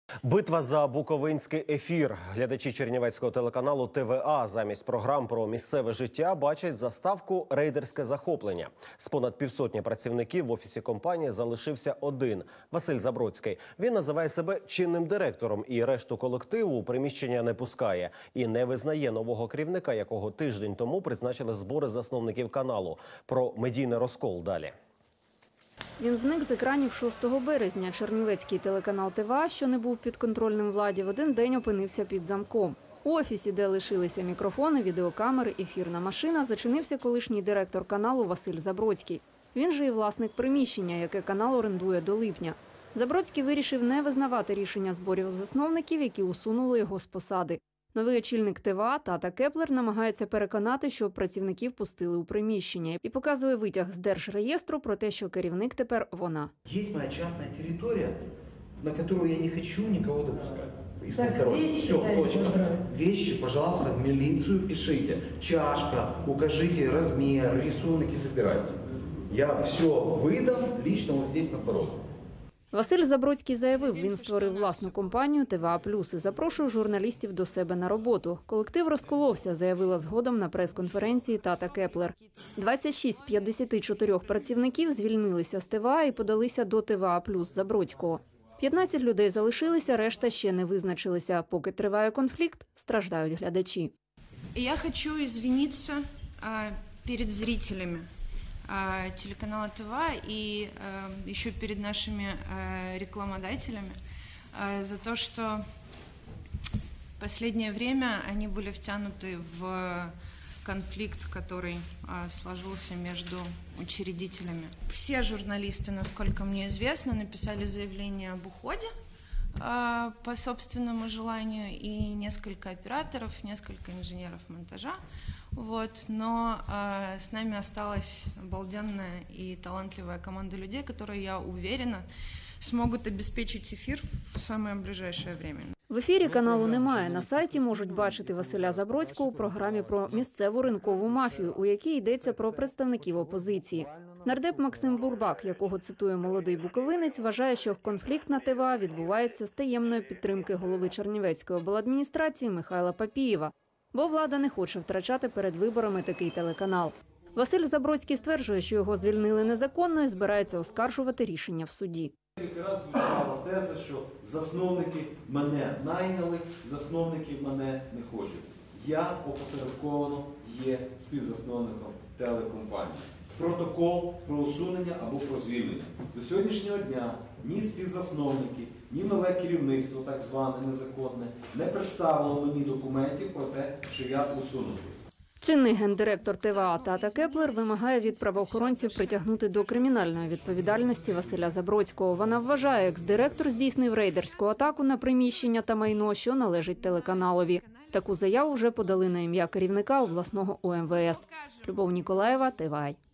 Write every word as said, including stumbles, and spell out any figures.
Битва за буковинський ефір. Глядачі чернівецького телеканалу Т В А замість програм про місцеве життя бачать заставку «Рейдерське захоплення». З понад півсотні працівників в офісі компанії залишився один – Василь Забродський. Він називає себе чинним директором і решту колективу у приміщення не пускає. І не визнає нового керівника, якого тиждень тому призначили збори засновників каналу. Про медійний розкол далі. Він зник з екранів шостого березня. Чернівецький телеканал Т В А, що не був підконтрольним владі, в один день опинився під замком. У офісі, де лишилися мікрофони, відеокамери, ефірна машина, зачинився колишній директор каналу Василь Забродський. Він же і власник приміщення, яке канал орендує до липня. Забродський вирішив не визнавати рішення зборів засновників, які усунули його з посади. Новий очільник Т В А Тата Кеплер намагається переконати, що працівників пустили у приміщення, і показує витяг з Держреєстру про те, що керівник тепер вона. Є моя частна територія, на яку я не хочу нікого допускати. Из посторонних. Все, точно. Вещи, пожалуйста, в милицию пишите. Чашка, укажите размер, рисунок и забирайте. Я все выдам лично вот здесь на пороге. Василь Забродський заявив, він створив власну компанію Т В А плюс і запрошує журналістів до себе на роботу. Колектив розколовся, заявила згодом на прес-конференції Тата Кеплер. двадцять шість з п'ятдесят чотирьох працівників звільнилися з Т В А і подалися до Т В А плюс Забродського. п'ятнадцять людей залишилися, решта ще не визначилися. Поки триває конфлікт, страждають глядачі. Я хочу извиниться перед зрителями телеканала Т В А и э, еще перед нашими э, рекламодателями э, за то, что в последнее время они были втянуты в конфликт, который э, сложился между учредителями. Все журналисты, насколько мне известно, написали заявление об уходе э, по собственному желанию, и несколько операторов, несколько инженеров монтажа. Вот, но э, с нами осталась обалденная и талантливая команда людей, которые, я уверена, смогут обеспечить эфир в самое ближайшее время. В ефірі каналу немає. На сайті можуть бачити Василя Забродського у програмі про місцеву ринкову мафію, у якій йдеться про представників опозиції. Нардеп Максим Бурбак, якого цитує молодий буковинець, вважає, що конфлікт на Т В А відбувається з таємної підтримки голови Чернівецької обладміністрації Михайла Папієва. Бо влада не хоче втрачати перед виборами такий телеканал. Василь Забродський стверджує, що його звільнили незаконно і збирається оскаржувати рішення в суді. Кілька разів звучала теза, що засновники мене найняли, засновники мене не хочуть. Я опосередковано є співзасновником телекомпанії. Протокол про усунення або про звільнення. До сьогоднішнього дня ні співзасновники, ні нове керівництво, так зване незаконне, не представило мені документів про те, що я усунутий. Чинний гендиректор Т В А Тата Кеплер вимагає від правоохоронців притягнути до кримінальної відповідальності Василя Забродського. Вона вважає, екс-директор здійснив рейдерську атаку на приміщення та майно, що належить телеканалові. Таку заяву вже подали на ім'я керівника обласного О М В С. Любов Ніколаєва, Т В А.